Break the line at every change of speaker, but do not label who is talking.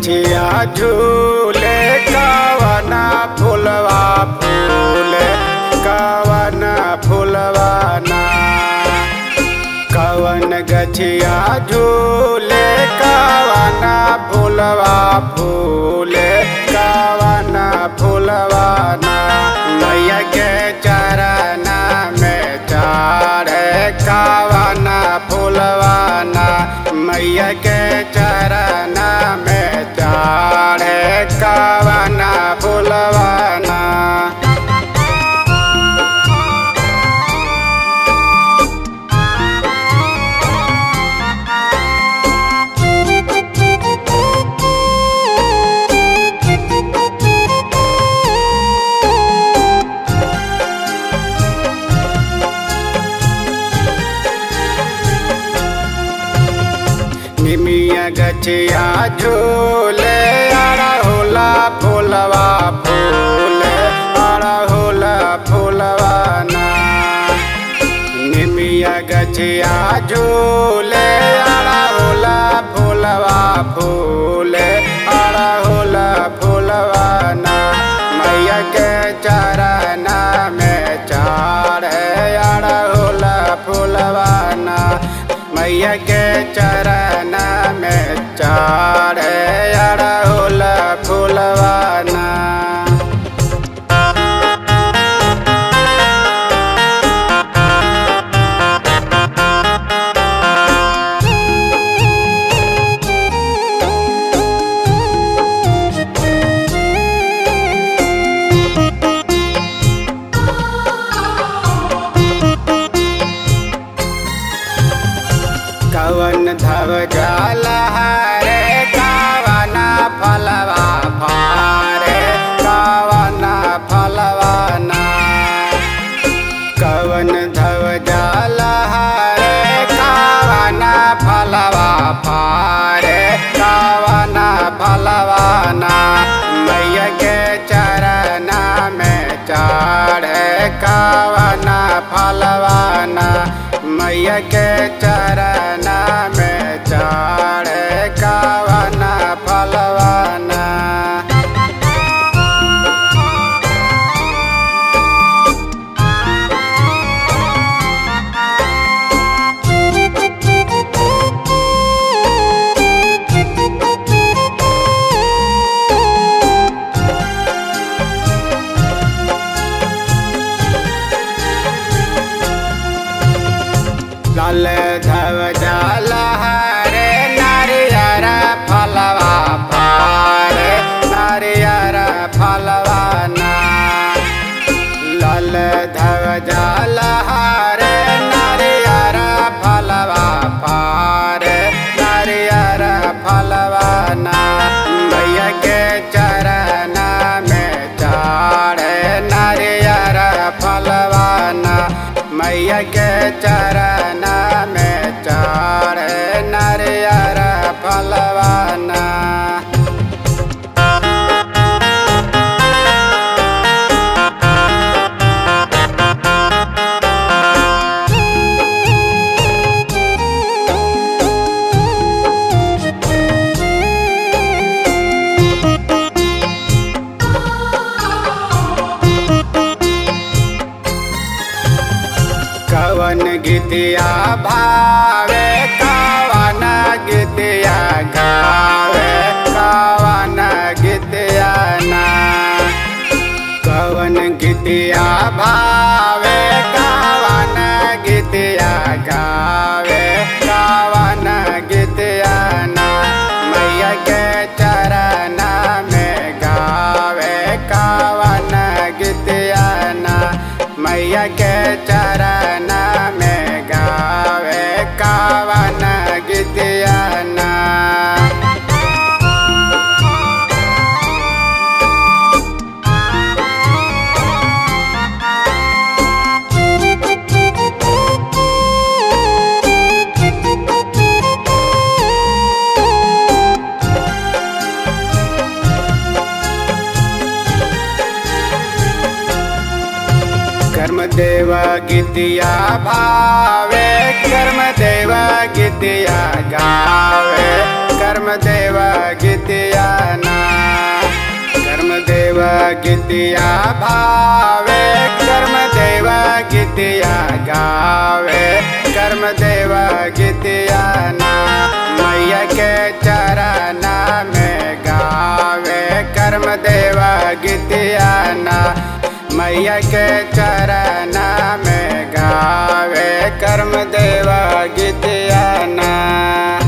गछिया झूले कवना फुलवा फूले कवना फुलवाना। कवन गछिया झूले कवना फुलवा फूले कवना फुलवाना। मैया के चरण में चढ़े कवना फुलवाना। मैया के चरण में चढ़े कवना फुलवाना। निमिया गछिया झूले अड़हुला फुलवा फूले अड़हुला फुलवाना। निमिया गछिया झूले अड़हुला फुलवा फूले अड़हुला फुलवाना। मैया के चरण में चढ़े अड़हुला फुलवाना। मैया के चरण में चढ़े अड़हुला फुलवाना। कवन ध्वजा लहरे कवना फलवा फारे कवना फलवाना। कवन ध्वजा लहरे कवना फलवा फारे कवना फलवाना। मैया के चरण में चढ़े कवना फलवाना। मैया के चरण में चढ़े कवना फलवाना। लाल ध्वजा लहरे नारियर फलवा फारे नारियर फलवाना। लाल ध्वजा लहरे नारियर फलवा फारे नारियर फलवाना। मैया के चरण में चढ़े नारियर फलवाना। मैया के चरण में चढ़े नारियर फलवाना। कवन गीतिया भावे कवन गीतिया गावे कवन गीतिया ना। कवन गीतिया भावे कवन गीतिया गावे कवन गीतिया ना। मैया के चरण में गावे कवन गीतिया ना। मैया के चरण में गावे कवन गीतिया ना। कर्मदेव गीतिया भावे कर्मदेव गीतिया गावे कर्म देवा गीतिया ना। कर्म देवा गीतिया भावे कर्म देवा गीतिया गावे कर्म देवा गीतिया ना। मैया के चरण में गावे कर्म देवा गीतिया ना। मैया के चरण में गावे कर्म देवा गीतिया ना।